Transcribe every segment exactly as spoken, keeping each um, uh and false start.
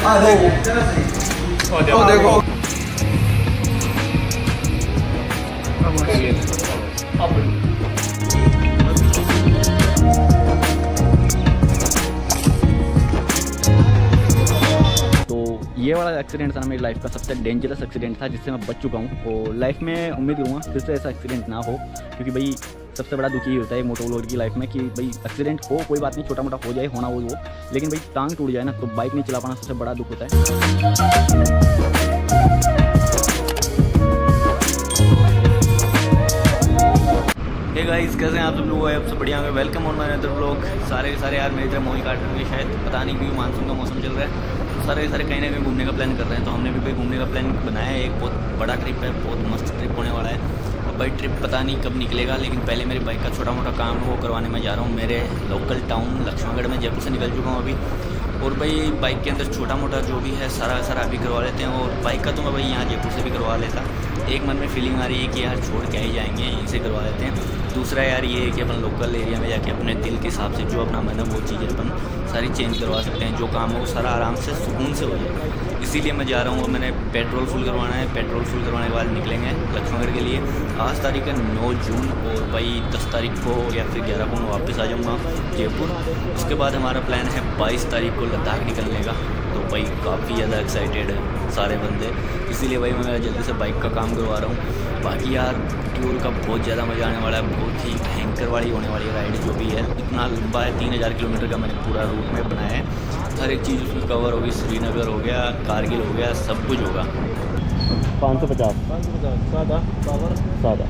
देखो देखो ये वाला एक्सीडेंट था ना मेरी लाइफ का सबसे डेंजरस एक्सीडेंट था जिससे मैं बच चुका हूँ। और लाइफ में उम्मीद करूँगा फिर से ऐसा एक्सीडेंट ना हो, क्योंकि भाई सबसे बड़ा दुखी होता है मोटो व्लॉगर की लाइफ में कि भाई एक्सीडेंट हो, कोई बात नहीं, छोटा मोटा हो जाए, होना वो वो लेकिन भाई टांग टूट जाए ना तो बाइक नहीं चला पाना सबसे बड़ा दुख होता है। हे गाइस, कैसे हैं आप सब लोग? आप सब बढ़िया होंगे। Welcome on my other vlog. सारे के सारे यार मेरी तरह मोही काट रहे हैं, शायद पता नहीं क्यों मानसून का मौसम चल रहा है तो सारे के सारे कहीं ना कहीं घूमने का प्लान कर रहे हैं। तो हमने भी भाई घूमने का प्लान बनाया है। एक बहुत बड़ा ट्रिप है, बहुत मस्त ट्रिप होने वाला है। अब भाई ट्रिप पता नहीं कब निकलेगा, लेकिन पहले मेरी बाइक का छोटा मोटा काम वो करवाने में जा रहा हूँ। मेरे लोकल टाउन लक्ष्मणगढ़ में जयपुर से निकल चुका हूँ अभी। और भाई बाइक के अंदर छोटा मोटा जो भी है सारा सारा अभी करवा लेते हैं। और बाइक का तो मैं भाई यहाँ जयपुर से भी करवा लेता। एक मन में फीलिंग आ रही है कि यार छोड़ के ही जाएंगे, यहीं से करवा लेते हैं। दूसरा यार ये है कि अपन लोकल एरिया में जाके अपने दिल के हिसाब से जो अपना मन है वो चीज़ें अपन सारी चेंज करवा सकते हैं। जो काम हो वो सारा आराम से सुकून से हो जाए। इसीलिए मैं जा रहा हूँ। मैंने पेट्रोल फुल करवाना है। पेट्रोल फुल करवाने के बाद निकलेंगे लक्ष्मणगढ़ के लिए। आज तारीख है नौ जून और भाई दस तारीख को या फिर ग्यारह को मैं वापस आ जाऊँगा जयपुर। उसके बाद हमारा प्लान है बाईस तारीख को लद्दाख निकलने का। तो भाई काफ़ी ज़्यादा एक्साइटेड है सारे बंदे, इसीलिए भाई मैं जल्दी से बाइक का काम करवा रहा हूँ। बाकी यार टूर का बहुत ज़्यादा मज़ा आने वाला है। बहुत ही भयंकर वाली होने वाली राइड जो भी है। इतना लंबा है, तीन हज़ार किलोमीटर का मैंने पूरा रूट में बनाया है। हर एक चीज़ उसमें कवर होगी। श्रीनगर हो गया, कारगिल हो गया, सब कुछ होगा। पाँच सौ पचास पाँच सौ पचास सादा पावर सादा।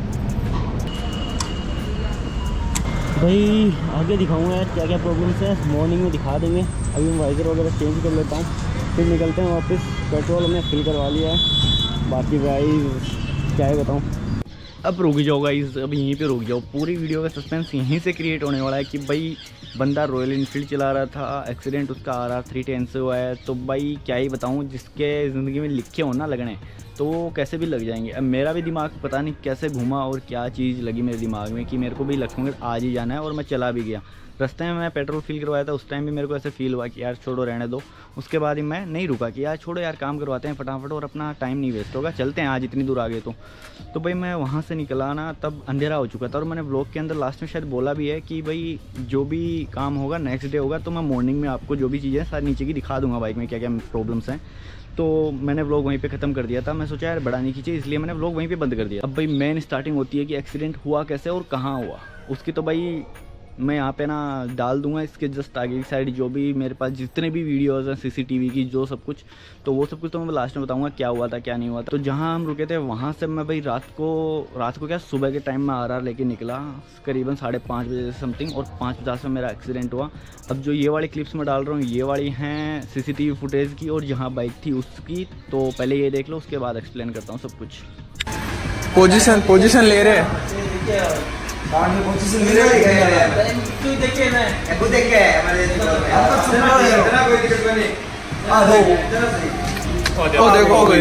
भाई आगे दिखाऊंगा यार क्या क्या प्रॉब्लम्स है, मॉर्निंग में दिखा देंगे। अभी मैं वाइजर वगैरह चेंज कर लेता हूँ, फिर निकलते हैं वापस। पेट्रोल हमने फिल करवा लिया है। बाकी भाई क्या है बताऊँ। अब रुक जाओ गाइस, अब यहीं पे रुक जाओ। पूरी वीडियो का सस्पेंस यहीं से क्रिएट होने वाला है कि भाई बंदा रॉयल इनफील्ड चला रहा था, एक्सीडेंट उसका आर आर थ्री टेन से हुआ है। तो भाई क्या ही बताऊँ, जिसके ज़िंदगी में लिखे हो ना लगने तो वो कैसे भी लग जाएंगे। अब मेरा भी दिमाग पता नहीं कैसे घूमा और क्या चीज़ लगी मेरे दिमाग में कि मेरे को भी लक्ष्मणगढ़ आज ही जाना है। और मैं चला भी गया। रास्ते में मैं पेट्रोल फिल करवाया था, उस टाइम भी मेरे को ऐसे फील हुआ कि यार छोड़ो रहने दो। उसके बाद ही मैं नहीं रुका कि यार छोड़ो यार काम करवाते हैं फटाफट और अपना टाइम नहीं वेस्ट होगा, चलते हैं आज इतनी दूर आ गए तो। तो भाई मैं वहाँ से निकला ना तब अंधेरा हो चुका था। और मैंने व्लॉग के अंदर लास्ट में शायद बोला भी है कि भाई जो भी काम होगा नेक्स्ट डे होगा तो मैं मॉर्निंग में आपको जो भी चीज़ें सारी नीचे की दिखा दूँगा बाइक में क्या क्या प्रॉब्लम्स हैं। तो मैंने व्लॉग वहीं पे ख़त्म कर दिया था। मैं सोचा यार बड़ा नहीं खींचे, इसलिए मैंने व्लॉग वहीं पे बंद कर दिया। अब भाई मेन स्टार्टिंग होती है कि एक्सीडेंट हुआ कैसे और कहाँ हुआ। उसकी तो भाई मैं यहाँ पे ना डाल दूंगा इसके जस्ट आगे की साइड जो भी मेरे पास जितने भी वीडियोज़ हैं सीसीटीवी की जो सब कुछ, तो वो सब कुछ तो मैं लास्ट में बताऊंगा क्या हुआ था क्या नहीं हुआ था। तो जहाँ हम रुके थे वहाँ से मैं भाई रात को रात को क्या सुबह के टाइम में आ रहा लेके निकला करीबन साढ़े पाँच बजे से समथिंग। और पाँच पचास में मेरा एक्सीडेंट हुआ। अब जो ये वाली क्लिप्स मैं डाल रहा हूँ ये वाली हैं सीसीटीवी फुटेज की और जहाँ बाइक थी उसकी। तो पहले ये देख लो, उसके बाद एक्सप्लेन करता हूँ सब कुछ। पोजीशन पोजीशन ले रहे हैं। पोजीशन ले रहे हैं। तू देखे ना, वो देखे हमारे हम तो सुन रहे हैं, इतना कोई दिक्कत नहीं। आ देखो ओ देखो हो गई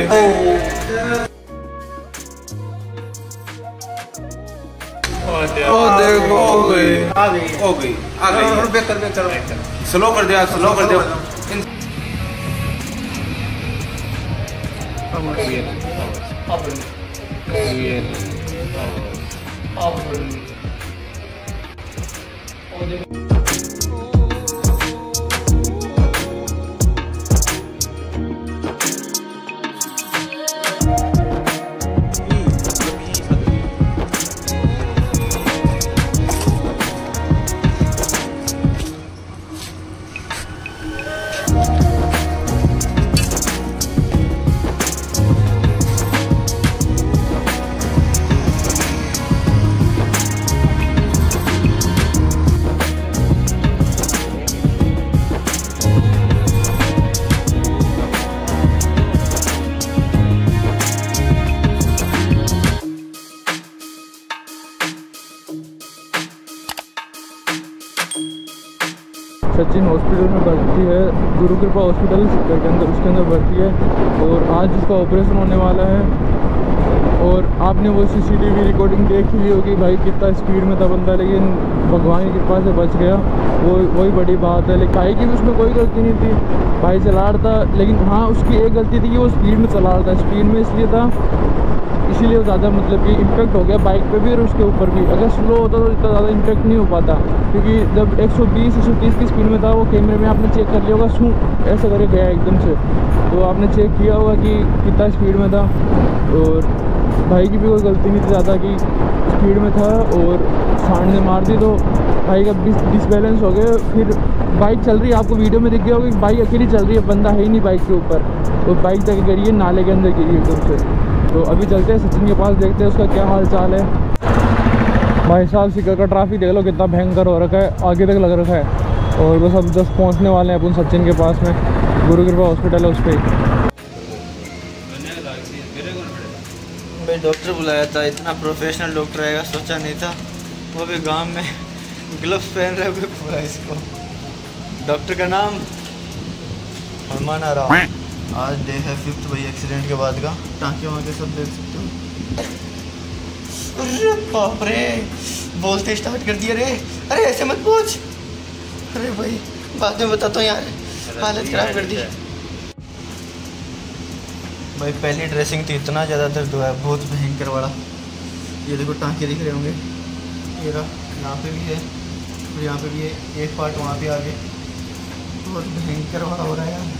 ओ देखो हो गई आ गई हो गई आ गई। और बैक कर बैक कर स्लो कर दिया स्लो कर दिया। अब ये अब ये अब सचिन हॉस्पिटल में भर्ती है, गुरु कृपा हॉस्पिटल सिक्कर के अंदर, उसके अंदर भर्ती है। और आज उसका ऑपरेशन होने वाला है। और आपने वो सीसीटीवी रिकॉर्डिंग देख ही ली होगी भाई कितना स्पीड में था बंदा, लेकिन भगवान की कृपा से बच गया। वो वही बड़ी बात है। लेकिन भाई की भी उसमें कोई गलती नहीं थी। भाई चला रहा था, लेकिन हाँ उसकी एक गलती थी कि वो स्पीड में चला रहा था। स्पीड में इसलिए था, इसीलिए ज़्यादा मतलब कि इम्पैक्ट हो गया बाइक पे भी और उसके ऊपर भी। अगर स्लो होता तो इतना ज़्यादा इम्पैक्ट नहीं हो पाता, क्योंकि जब एक सौ बीस एक सौ तीस की स्पीड में था वो कैमरे में आपने चेक कर लिया होगा, शू ऐसा करके गया एकदम से, तो आपने चेक किया होगा कि कितना स्पीड में था। और भाई की भी कोई गलती नहीं थी ज़्यादा, कि स्पीड में था और सांड ने मार दी तो भाई का डिसबैलेंस हो गया। फिर बाइक चल रही है, आपको वीडियो में दिख गया होगा कि बाइक अकेली चल रही है, बंदा है ही नहीं बाइक के ऊपर, और बाइक जाके गिरी है नाले के अंदर, गिरी एकदम से। तो अभी चलते हैं सचिन के पास, देखते हैं उसका क्या हाल चाल है। भाई साहब सिकर का ट्रैफिक देख लो कितना भयंकर हो रखा है, आगे तक लग रखा है। और बस अब जस्ट पहुंचने वाले हैं अपन सचिन के पास में, गुरु कृपा हॉस्पिटल है उस पर। भाई डॉक्टर बुलाया था, इतना प्रोफेशनल डॉक्टर आएगा सोचा नहीं था, वो भी गांव में ग्लव्स पहन रहे हुए पूरा इसको। डॉक्टर का नाम हरमान आ रहा। आज डे है फिफ्थ भाई एक्सीडेंट के बाद का, टाँके वाँके सब देख सकते हो। अरे बाप रे, बोलते स्टार्ट कर दिया रे। अरे ऐसे मत पूछ, अरे भाई बाद में बताता हूँ यार, हालत ख़राब कर दी भाई। पहली ड्रेसिंग थी, इतना ज़्यादा दर्द हुआ है, बहुत भयंकर वाला। ये देखो टाँके दिख रहे होंगे, ये रहा, यहाँ पे भी है और यहाँ पे भी है, एक पार्ट वहाँ पे आगे, बहुत भयंकर वाला हो रहा है यार।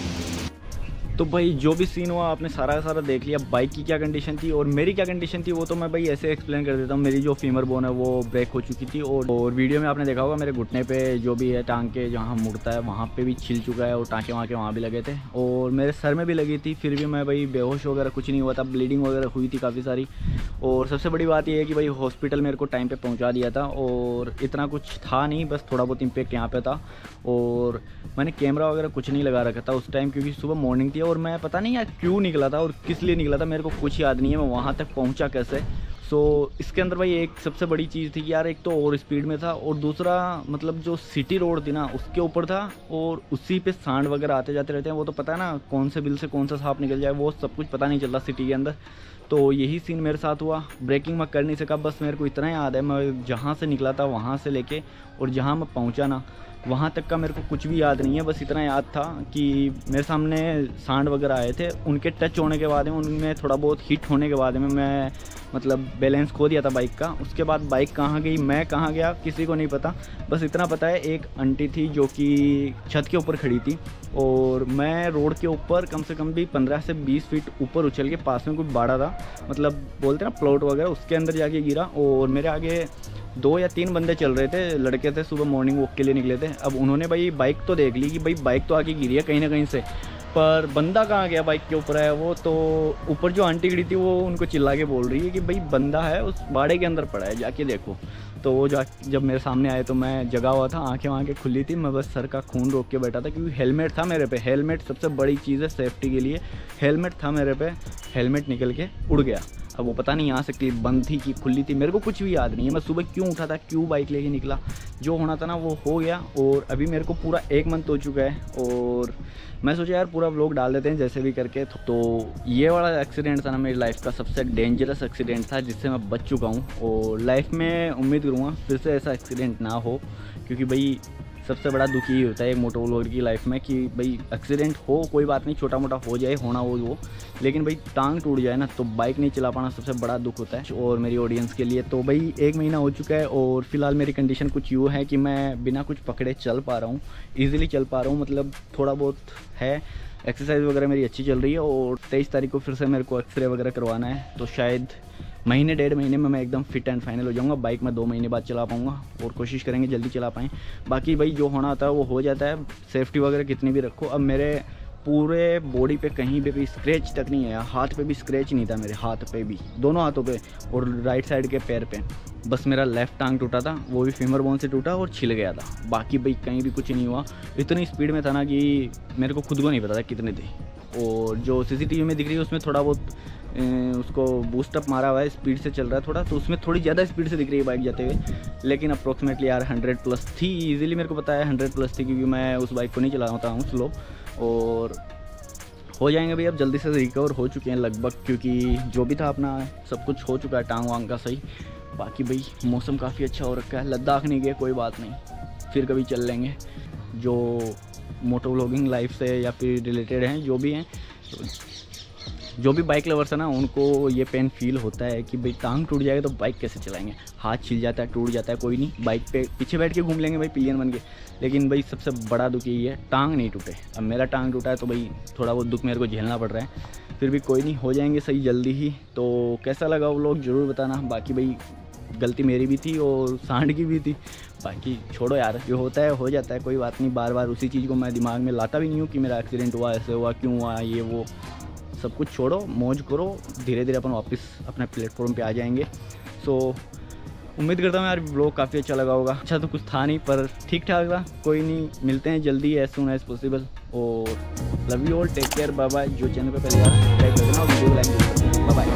तो भाई जो भी सीन हुआ आपने सारा का सारा देख लिया। बाइक की क्या कंडीशन थी और मेरी क्या कंडीशन थी वो तो मैं भाई ऐसे एक्सप्लेन कर देता हूँ। मेरी जो फीमर बोन है वो ब्रेक हो चुकी थी और, और वीडियो में आपने देखा होगा मेरे घुटने पे जो भी है टांके जहाँ मुड़ता है वहाँ पे भी छिल चुका है और टांके वहाँ के वहाँ भी लगे थे और मेरे सर में भी लगी थी, फिर भी मैं भाई बेहोश वगैरह कुछ नहीं हुआ था। ब्लीडिंग वगैरह हुई थी काफ़ी सारी। और सबसे बड़ी बात यह है कि भाई हॉस्पिटल मेरे को टाइम पर पहुँचा दिया था और इतना कुछ था नहीं, बस थोड़ा बहुत इम्पैक्ट यहाँ पर था। और मैंने कैमरा वगैरह कुछ नहीं लगा रखा था उस टाइम, क्योंकि सुबह मॉर्निंग थी और मैं पता नहीं यार क्यों निकला था और किस लिए निकला था मेरे को कुछ याद नहीं है, मैं वहाँ तक पहुँचा कैसे। सो so, इसके अंदर भाई एक सबसे बड़ी चीज़ थी कि यार एक तो और स्पीड में था और दूसरा मतलब जो सिटी रोड थी ना उसके ऊपर था और उसी पे सांड वगैरह आते जाते रहते हैं, वो तो पता है ना कौन से बिल से कौन सा सांप निकल जाए वो सब कुछ पता नहीं चलता सिटी के अंदर। तो यही सीन मेरे साथ हुआ। ब्रेकिंग मैं कर नहीं सका, बस मेरे को इतना याद है मैं जहाँ से निकला था वहाँ से लेके और जहाँ मैं पहुँचा ना वहाँ तक का मेरे को कुछ भी याद नहीं है। बस इतना याद था कि मेरे सामने सांड वगैरह आए थे, उनके टच होने के बाद में उनमें थोड़ा बहुत हिट होने के बाद में मैं मतलब बैलेंस खो दिया था बाइक का। उसके बाद बाइक कहाँ गई मैं कहाँ गया किसी को नहीं पता। बस इतना पता है एक आंटी थी जो कि छत के ऊपर खड़ी थी और मैं रोड के ऊपर कम से कम भी पंद्रह से बीस फीट ऊपर उछल के पास में कोई बाड़ा था, मतलब बोलते ना प्लॉट वगैरह, उसके अंदर जाके गिरा और मेरे आगे दो या तीन बंदे चल रहे थे, लड़के थे, सुबह मॉर्निंग वॉक के लिए निकले थे। अब उन्होंने भाई बाइक तो देख ली कि भाई बाइक तो आगे गिरी है कहीं ना कहीं से, पर बंदा कहाँ गया बाइक के ऊपर है वो। तो ऊपर जो आंटी खड़ी थी वो उनको चिल्ला के बोल रही है कि भाई बंदा है उस बाड़े के अंदर पड़ा है, जाके देखो। तो वो जा जब मेरे सामने आए तो मैं जगा हुआ था, आंखें वाँखें खुली थी, मैं बस सर का खून रोक के बैठा था क्योंकि हेलमेट था मेरे पे। हेलमेट सबसे बड़ी चीज़ है सेफ्टी के लिए, हेलमेट था मेरे पे, हेलमेट निकल के उड़ गया। अब वो पता नहीं यहाँ से क्लिप बंद थी कि खुली थी, मेरे को कुछ भी याद नहीं है। मैं सुबह क्यों उठा था, क्यों बाइक लेके निकला, जो होना था ना वो हो गया। और अभी मेरे को पूरा एक मंथ हो चुका है और मैं सोचा यार पूरा व्लॉग डाल देते हैं जैसे भी करके। तो ये वाला एक्सीडेंट था ना मेरी लाइफ का सबसे डेंजरस एक्सीडेंट था जिससे मैं बच चुका हूँ और लाइफ में उम्मीद करूँगा फिर से ऐसा एक्सीडेंट ना हो, क्योंकि भाई सबसे बड़ा दुख ही होता है एक मोटर व्लॉगर की लाइफ में कि भाई एक्सीडेंट हो कोई बात नहीं, छोटा मोटा हो जाए, होना वो वो, लेकिन भाई टांग टूट जाए ना तो बाइक नहीं चला पाना सबसे बड़ा दुख होता है। और मेरी ऑडियंस के लिए तो भाई एक महीना हो चुका है और फिलहाल मेरी कंडीशन कुछ यूँ है कि मैं बिना कुछ पकड़े चल पा रहा हूँ, ईजिली चल पा रहा हूँ, मतलब थोड़ा बहुत है, एक्सरसाइज वगैरह मेरी अच्छी चल रही है। और तेईस तारीख को फिर से मेरे को एक्सरे वगैरह करवाना है, तो शायद महीने डेढ़ महीने में मैं एकदम फिट एंड फाइनल हो जाऊंगा। बाइक मैं दो महीने बाद चला पाऊंगा और कोशिश करेंगे जल्दी चला पाएँ। बाकी भाई जो होना होता है वो हो जाता है, सेफ्टी वगैरह कितनी भी रखो। अब मेरे पूरे बॉडी पे कहीं पे भी स्क्रैच तक नहीं है, हाथ पे भी स्क्रैच नहीं था, मेरे हाथ पे भी, दोनों हाथों पे और राइट साइड के पैर पे। बस मेरा लेफ़्ट टांग टूटा था, वो भी फीमर बोन से टूटा और छिल गया था, बाकी भाई कहीं भी कुछ नहीं हुआ। इतनी स्पीड में था ना कि मेरे को खुद को नहीं पता था कितने थे। और जो सीसीटीवी में दिख रही है उसमें थोड़ा बहुत उसको बूस्टअप मारा हुआ है, स्पीड से चल रहा है थोड़ा, तो उसमें थोड़ी ज़्यादा स्पीड से दिख रही है बाइक जाते हुए, लेकिन अप्रोक्सीमेटली यार हंड्रेड प्लस थी, इजीली मेरे को पता है हंड्रेड प्लस थी, क्योंकि मैं उस बाइक को नहीं चलाता हूँ स्लो। और हो जाएंगे भाई, अब जल्दी से रिकवर हो चुके हैं लगभग, क्योंकि जो भी था अपना सब कुछ हो चुका है, टांग वांग का सही। बाकी भाई मौसम काफ़ी अच्छा हो रखा है, लद्दाख नहीं गए कोई बात नहीं, फिर कभी चल लेंगे। जो मोटो व्लॉगिंग लाइफ से या फिर रिलेटेड हैं, जो भी हैं, तो जो भी बाइक लवर्स है ना, उनको ये पेन फील होता है कि भाई टांग टूट जाएगा तो बाइक कैसे चलाएंगे, हाथ छिल जाता है, टूट जाता है, कोई नहीं, बाइक पे पीछे बैठ के घूम लेंगे भाई पिलियन बन के। लेकिन भाई सबसे बड़ा दुख यही है, टांग नहीं टूटे। अब मेरा टांग टूटा है तो भाई थोड़ा बहुत दुख मेरे को झेलना पड़ रहा है, फिर भी कोई नहीं, हो जाएंगे सही जल्दी ही। तो कैसा लगा वो लोग ज़रूर बताना। बाकी भाई गलती मेरी भी थी और सांड की भी थी, बाकी छोड़ो यार, जो होता है हो जाता है, कोई बात नहीं। बार बार उसी चीज़ को मैं दिमाग में लाता भी नहीं हूँ कि मेरा एक्सीडेंट हुआ, ऐसे हुआ, क्यों हुआ, ये वो, सब कुछ छोड़ो, मौज करो, धीरे धीरे अपन वापस अपने प्लेटफॉर्म पे आ जाएंगे। सो उम्मीद करता हूँ यार ब्लॉग काफ़ी अच्छा लगा होगा। अच्छा तो कुछ था नहीं पर ठीक ठाक था, कोई नहीं, मिलते हैं जल्दी एज सून एज पॉसिबल। और love you all, take care, bye bye. जो चैनल पे पहले बार सब्सक्राइब कर देना और वीडियो लाइक कर देना। Bye bye.